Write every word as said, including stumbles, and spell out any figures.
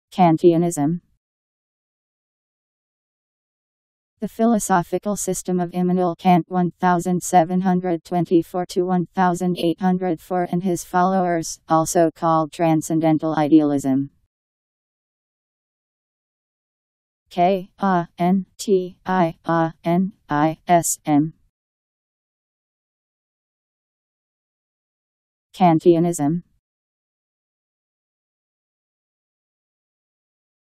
Kantianism. The philosophical system of Immanuel Kant seventeen twenty-four to eighteen oh four and his followers, also called Transcendental Idealism. K A N T I A N I S M. Kantianism.